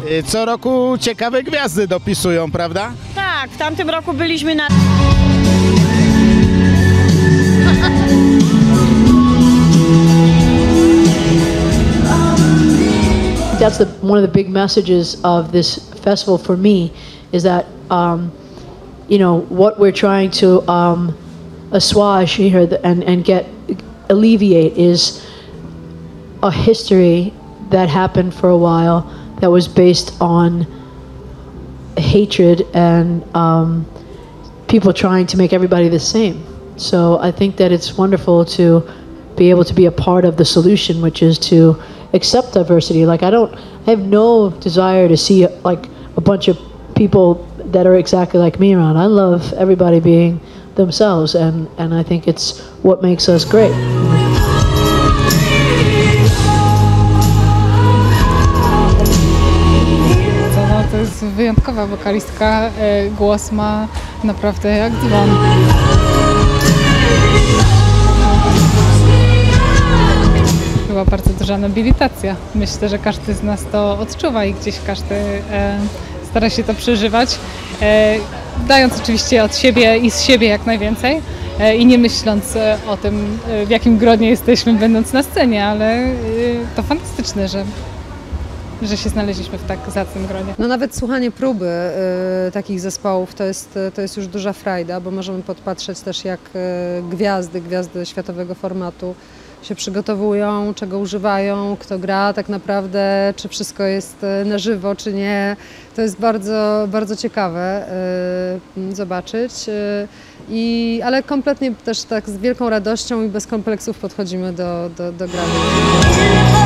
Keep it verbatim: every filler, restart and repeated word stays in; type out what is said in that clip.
Co roku ciekawe gwiazdy dopisują, prawda? Tak, w tamtym roku byliśmy na... That's the, one of the big messages of this festival for me is that, um, you know, what we're trying to um, assuage here and, and get, alleviate is a history that happened for a while that was based on hatred and um, people trying to make everybody the same. So I think that it's wonderful to be able to be a part of the solution, which is to accept diversity. Like I don't, I have no desire to see like a bunch of people that are exactly like me around. I love everybody being themselves, and, and I think it's what makes us great. No, to jest wyjątkowa wokalistka, głos ma naprawdę jak dzwon. Była bardzo duża nobilitacja. Myślę, że każdy z nas to odczuwa i gdzieś każdy e, stara się to przeżywać, e, dając oczywiście od siebie i z siebie jak najwięcej e, i nie myśląc o tym, w jakim gronie jesteśmy, będąc na scenie, ale e, to fantastyczne, że, że się znaleźliśmy w tak zacnym gronie. No nawet słuchanie próby y, takich zespołów to jest, to jest już duża frajda, bo możemy podpatrzeć też jak y, gwiazdy, gwiazdy światowego formatu się przygotowują, czego używają, kto gra tak naprawdę, czy wszystko jest na żywo, czy nie. To jest bardzo, bardzo ciekawe y, zobaczyć, y, i, ale kompletnie też tak z wielką radością i bez kompleksów podchodzimy do, do, do grania.